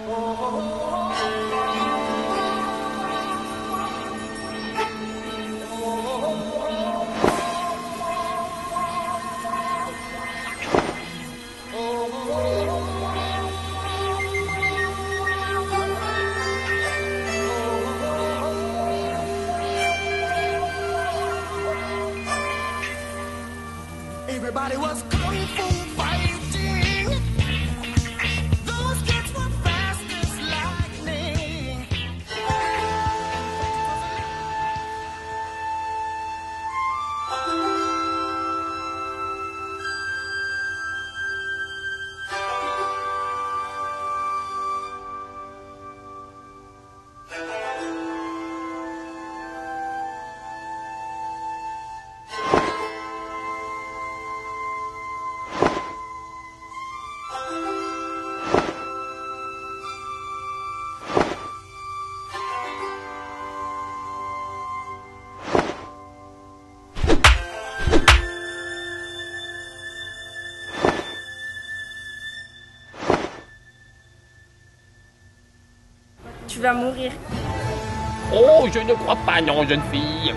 Everybody was kung fu fighting. Those kids were fast as lightning. Tu vas mourir. Oh, je ne crois pas, non, jeune fille.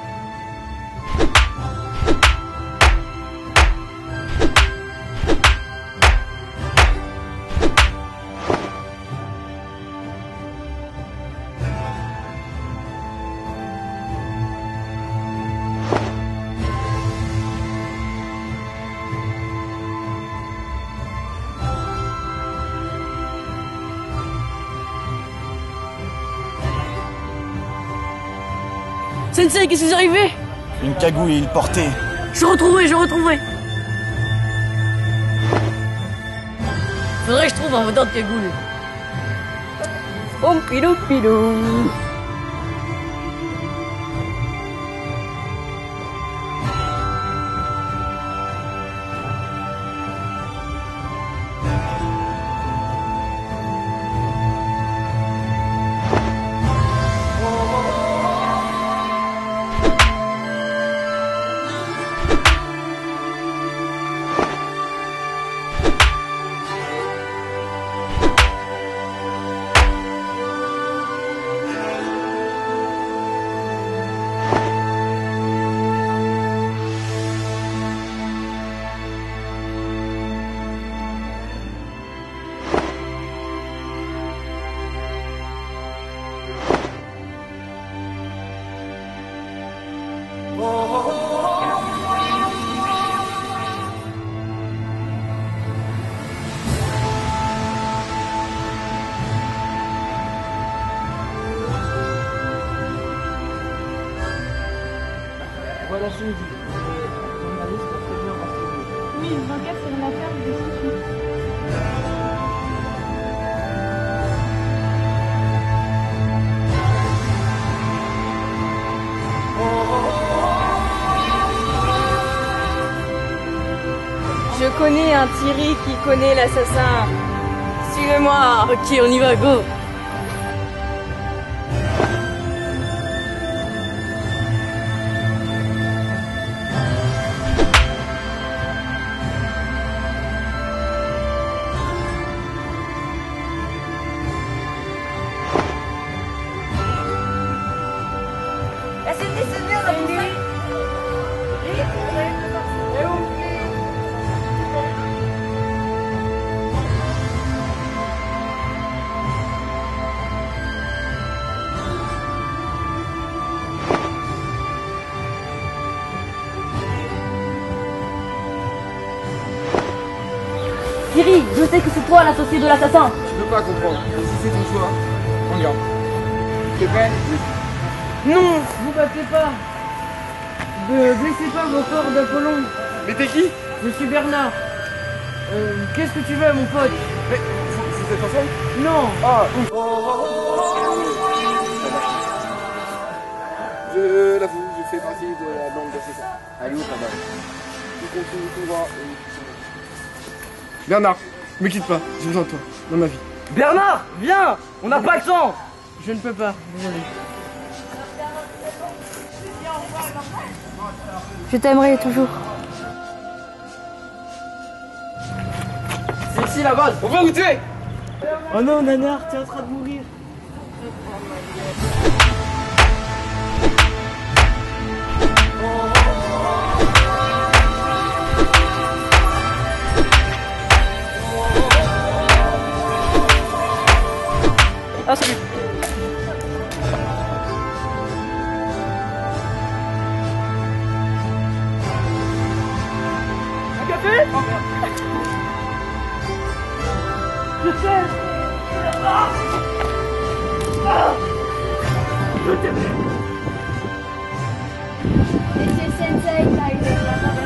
Sensei, qu'est-ce qui est arrivé? Une cagoule et il portait. Je retrouverai. Faudrait que je trouve un moteur de cagoule. Oh, pilou. Voilà ce que je dis. Journaliste, très bien renseigné. Oui, une enquête sur une affaire de destitution. Je connais un Thierry qui connaît l'assassin. Suivez-moi. Ok, on y va, go. Thierry, je sais que c'est toi l'associé de l'assassin. Tu peux pas comprendre. Si c'est ton choix, on y va. T'es prêt? Non, vous battez pas. Ne blessez pas vos corps d'Apollon. Mais t'es qui? Je suis Bernard. Qu'est-ce que tu veux, mon pote? Mais vous êtes ensemble? Non. Ah, ouf. Je l'avoue, je fais partie de la bande d'assassins. Allez, où là-bas? Tu continues tout droit et... Bernard, me quitte pas, j'ai besoin de toi, dans ma vie. Bernard, viens. On n'a pas le temps. Je ne peux pas, désolé. Je t'aimerai toujours. C'est ici la base, on va vous tuer! Oh non, Nanar, t'es en train de mourir. Ah, salut. Un café? Je sais. Monsieur Sensei, par exemple.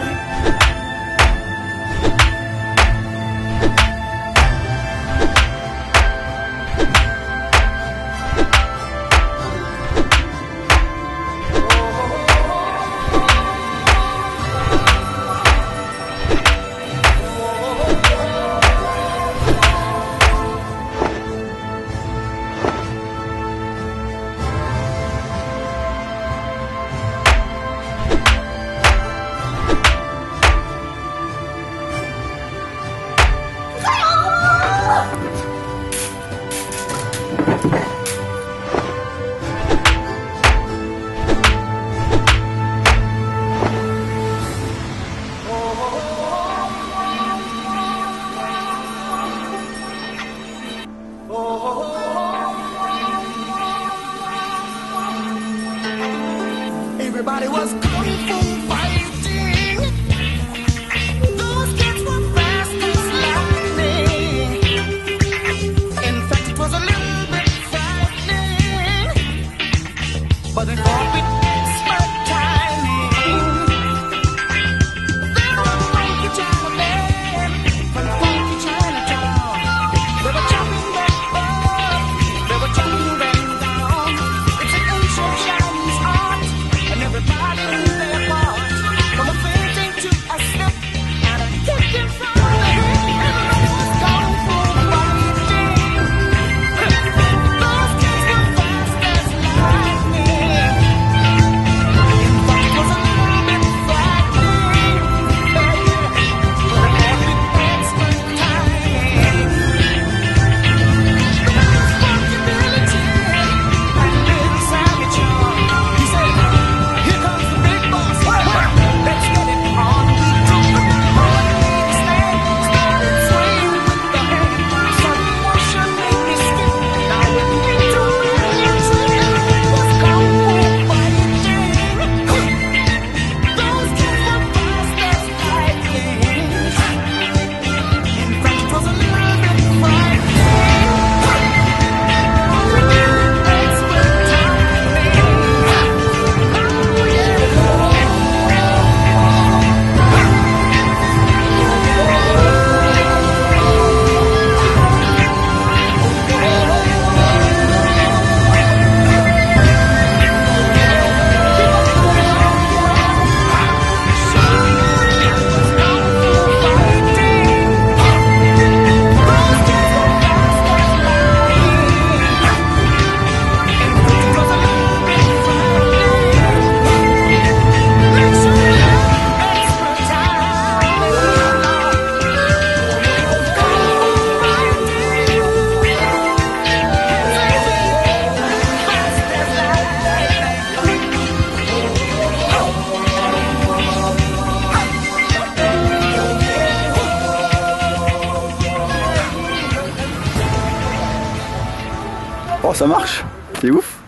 Everybody was kung fu fighting. Those kids were fast as lightning. In fact, it was a little bit frightening, but they fought with expert timing. They were funky Chinamen from funky Chinatown. They were chopping them up, they were chopping them down. It's an ancient Chinese art, and everybody knew their part. From a fainting to a step, and a kicking from the hip. Everybody was kung fu fighting. Those kids were fast as lightning. In fact, it was a little bit frightening, but they fought with expert timing. Funky Billy Jim and little Sammy John. He said, "Here comes the big boss. Let's get it on." We took the big stand, started swaying with the hand. Sudden motion made me skip. Now we're into millions, and it was kung fu fighting. Those kids were fast as lightning. In fact, it was a little bit frightening. Expert timing. Oh yeah. Oh, ça marche. C'est ouf.